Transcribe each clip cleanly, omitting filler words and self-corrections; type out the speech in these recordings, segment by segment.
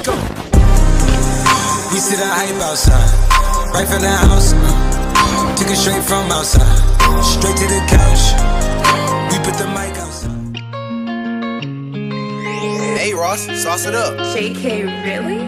go. We see the hype outside, right from the house. Took it straight from outside, straight to the couch. We put the mic outside. Hey Ross, sauce it up. JK, really?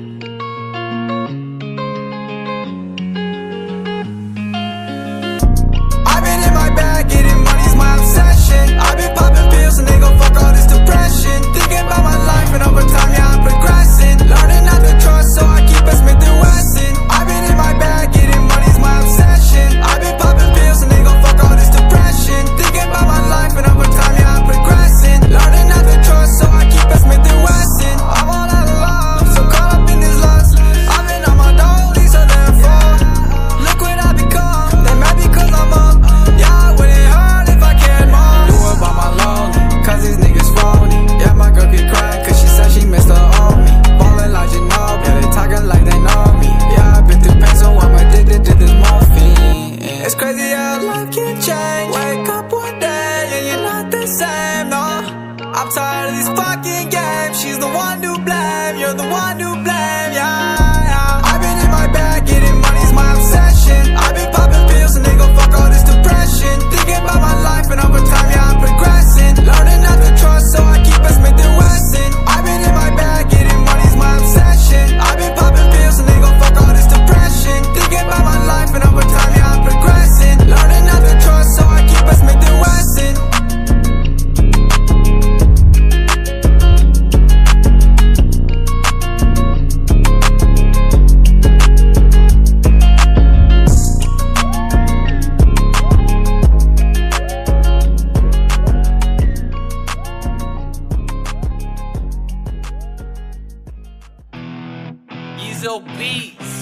I've been in my bag, getting money's my obsession. I've been popping pills and they gon' fuck all this depression. Thinking about my life and over time, yeah, I'm progressing. Learning not to trust, so I keep a Smith & Wesson. I've been in my bag, getting money's my obsession. I've been popping pills and they gon' fuck all this depression. Thinking about my life and over time, yeah, I'm progressing. Learning not to trust, so I keep a Smith & Wesson. I'm all out of love, so caught up in this lust. I've been on my dolly, so therefore, look what I become. They mad because I'm up. Yeah, I wouldn't hurt if I cared more. Do it by my lonely, cause these niggas phony. Yeah, my girl keep crying cause she said she missed her on me. Ballin' like Ginobili, yeah, they talking like they know me. Yeah, I've been through pain, so I'm addicted to this morphine. It's crazy how life can change. Wake up one day and you're not the same, no. I'm tired of these fucking games. She's the one to blame, you're the one to blame, yeah. I've been in my bag, getting money's my obsession. I've been popping pills and they gon' fuck all this depression. Thinking about my life and over time, yeah, I'm progressing. Learning not to trust, so I keep a Smith & Wesson. I've been in my bag, getting money's my obsession. I've been popping pills and they gon' fuck all this depression. Thinking about my life and over time, yeah, I'm progressing. Learning not to trust, so I keep a Smith & Wesson. Ezo Beats.